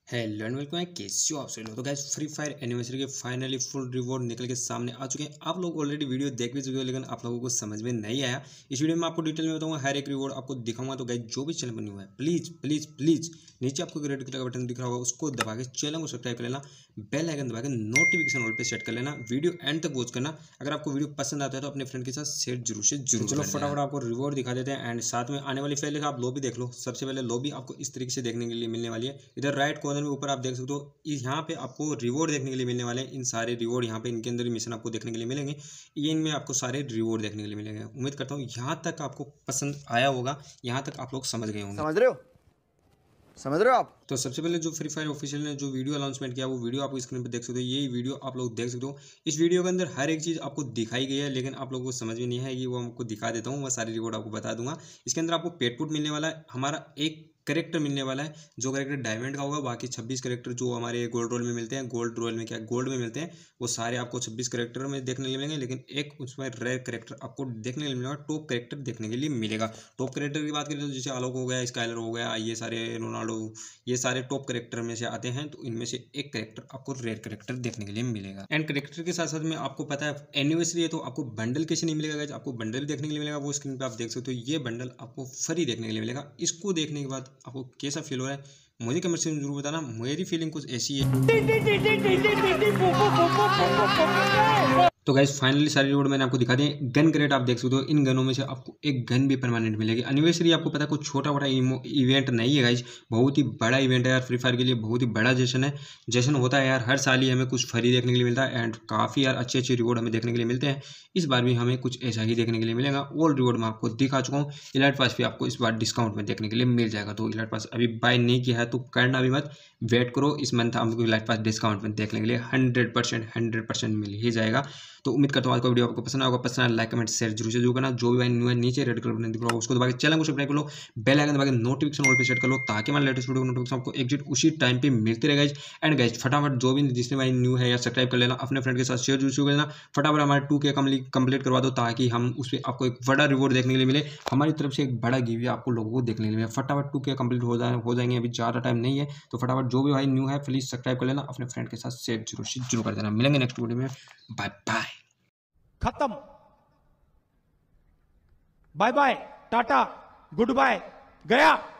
Hello and welcome है कैसे हो आप सभी लोग। तो गाइस फ्री फायर एनिवर्सरी के फाइनली फुल रिवॉर्ड निकल के सामने आ चुके हैं। आप लोग ऑलरेडी वीडियो देख भी चुके हो, लेकिन आप लोगों को समझ में नहीं आया। इस वीडियो में आपको डिटेल में बताऊंगा, हर एक रिवॉर्ड आपको दिखाऊंगा। तो गाइस जो भी चैनल बनी हुआ है प्लीज प्लीज प्लीज नीचे आपको रेड कलर का बटन दिख रहा होगा, उसको दबा के चैनल को सब्सक्राइब कर लेना, बेल आइकन दबा के नोटिफिकेशन ऑल पे सेट कर लेना, वीडियो एंड तक वॉच करना। अगर आपको वीडियो पसंद आता है तो अपने फ्रेंड के साथ शेयर जरूर से जरूर। चलो फटाफट आपको रिवॉर्ड दिखा देते हैं एंड साथ में आने वाली पहले आप लॉबी देख लो। सबसे पहले लॉबी आपको इस तरीके से देखने के लिए मिलने वाली है। इधर राइट कॉर्नर में ऊपर आप देख सकते हो, यहाँ पे आपको रिवॉर्ड देखने के लिए मिलने वाले हैं। इन सारे रिवॉर्ड यहाँ पे इनके अंदर मिशन आपको देखने के लिए मिलेंगे। ये इनमें आपको सारे रिवॉर्ड देखने के लिए मिलेंगे। उम्मीद करता हूँ यहाँ तक आपको पसंद आया होगा, यहाँ तक आप लोग समझ गए होंगे। समझ रहे हो आप। तो सबसे पहले जो फ्री फायर ऑफिशियल ने जो वीडियो अनाउंसमेंट किया, वो वीडियो आप स्क्रीन पर देख सकते हो। ये वीडियो आप लोग देख सकते हो। इस वीडियो के अंदर हर एक चीज़ आपको दिखाई गई है, लेकिन आप लोगों को समझ में नहीं है कि वो हमको दिखा देता हूँ, मैं सारी रिवॉर्ड आपको बता दूंगा। इसके अंदर आपको पेटपुट मिलने वाला है, हमारा एक करेक्टर मिलने वाला है। जो करेक्टर डायमंड का होगा, बाकी 26 करेक्टर जो हमारे गोल्ड रोल में मिलते हैं, गोल्ड रोल में क्या गोल्ड में मिलते हैं, वो सारे आपको 26 करेक्टर में देखने के लिए मिलेंगे। लेकिन एक उसमें रेयर करेक्टर आपको देखने के लिए मिलेगा, टॉप करेक्टर देखने के लिए मिलेगा। टॉप करेक्टर की बात करें तो जैसे आलोक हो गया, स्काइलर हो गया, ये सारे रोनाल्डो, ये सारे टॉप करेक्टर में से आते हैं। तो इनमें से एक करेक्टर आपको रेयर करेक्टर देखने के लिए मिलेगा। एंड करेक्टर के साथ साथ में आपको पता है एनिवर्सरी है, तो आपको बंडल कैसे नहीं मिलेगा गाइस, आपको बंडल देखने के लिए मिलेगा। वो स्क्रीन पे आप देख सकते हो, ये बंडल आपको फ्री देखने के लिए मिलेगा। इसको देखने के बाद आपको कैसा फील हो रहा है मुझे कमेंट से जरूर बताना। मेरी फीलिंग कुछ ऐसी है। तो गाइस फाइनली सारी रिवॉर्ड मैंने आपको दिखा दी। गन क्रेट आप देख सकते हो, इन गनों में से आपको एक गन भी परमानेंट मिलेगी। एनिवर्सरी आपको पता है कुछ छोटा मोटा इवेंट नहीं है गाइस, बहुत ही बड़ा इवेंट है यार। फ्री फायर के लिए बहुत ही बड़ा जश्न है। जश्न होता है यार, हर साल ही हमें कुछ फ्री देखने के लिए मिलता है एंड काफ़ी यार अच्छे अच्छे रिवॉर्ड हमें देखने के लिए मिलते हैं। इस बार भी हमें कुछ ऐसा ही देखने के लिए मिलेगा। ऑल रिवॉर्ड मैं आपको दिखा चुका हूँ। इलाइट पास भी आपको इस बार डिस्काउंट में देखने के लिए मिल जाएगा। तो इलाइट पास अभी बाय नहीं किया है तो करना भी मत, वेट करो। इस मंथ आपको इलाइट पास डिस्काउंट में देखने के लिए 100% मिल ही जाएगा। तो उम्मीद करता हूँ आज का वीडियो आपको पसंद आएगा। पसंद लाइक कमेंट शेयर जरूर से जरूर करना। जो भी भाई न्यू है नीचे रेड कलर बटन दिख रहा है, उसको दबा के चैनल को सब्सक्राइब कर लो, बेल आइकन दबा के नोटिफिकेशन ऑल पे सेट कर लो, ताकि हमारे लेटेस्ट वीडियो नोटिफिकेशन आपको एग्जिट उसी टाइम पे मिलते रहेगा। एंड गाइस फटाफट जो भी जिसने भाई न्यू है या सब्सक्राइब कर लेना, अपने फ्रेंड के साथ शेयर जरूर करना। फटाफट हमारे 2K कंप्लीट करवा दो, ताकि हम उस पर आपको एक बड़ा रिवॉर्ड देखने के लिए मिले। हमारी तरफ से एक बड़ा गिव आपको लोगों को देखने के लिए मिले। फटाफट 2K कंप्लीट हो जाएंगे, अभी ज़्यादा टाइम नहीं है। तो फटाफट जो भी भाई न्यू है प्लीज सब्सक्राइब कर लेना, अपने फ्रेंड के साथ शेयर जरूर कर देना। मिलेंगे नेक्स्ट वीडियो में। Bye bye. खत्म। Bye bye, tata, goodbye, गया।